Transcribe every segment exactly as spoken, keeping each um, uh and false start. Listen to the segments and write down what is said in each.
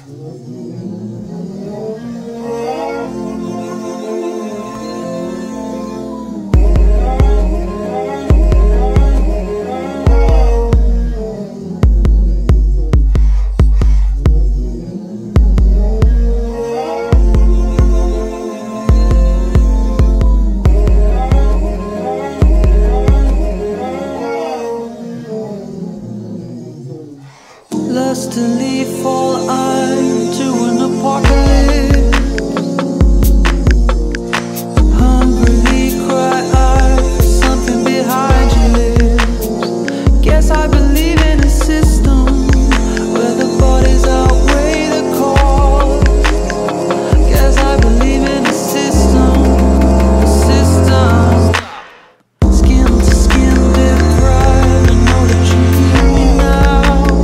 Lustily fall I to an apocalypse. Hungrily cry I for something behind your lips. Guess I believe in a system where the bodies outweigh the cause. Guess I believe in a system, a system. Skin to skin deprived, I know that you need me now.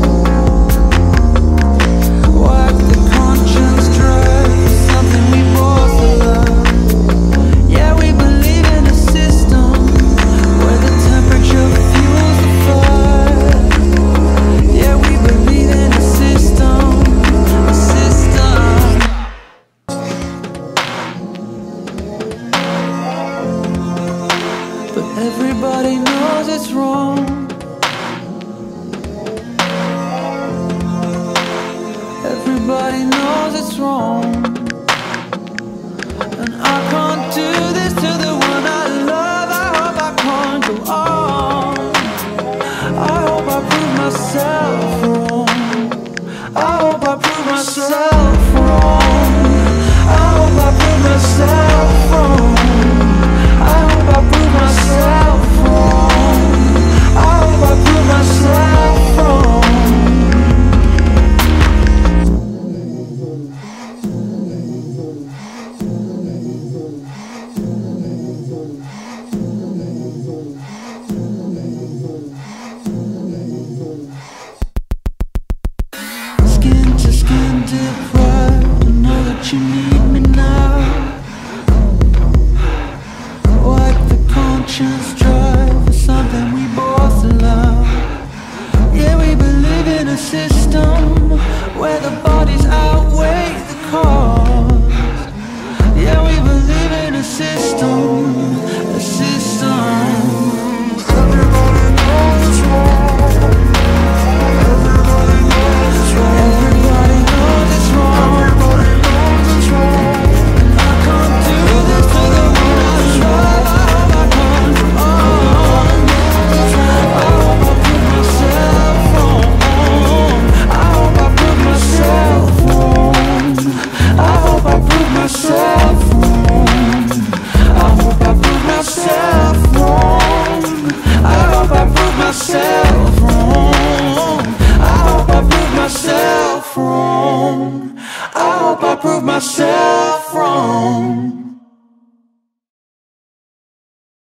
Everybody knows it's wrong. Everybody knows it's wrong. And I can't do this to the one I love. I hope I can't go on. I hope I prove myself wrong. I hope I prove myself wrong. I hope I prove myself wrong. I hope I prove myself wrong. I hope I prove myself wrong. Skin to skin deprived, I know that you need me now. Conscience drive for something we both love. Yeah, we believe in a system where the bodies outweigh the cause. Yeah, we believe in a system, a system. Everybody knows it's wrong. Everybody knows it's wrong. Everybody knows it's wrong. Everybody knows it's wrong. And I can't do this to the one I love. Myself wrong.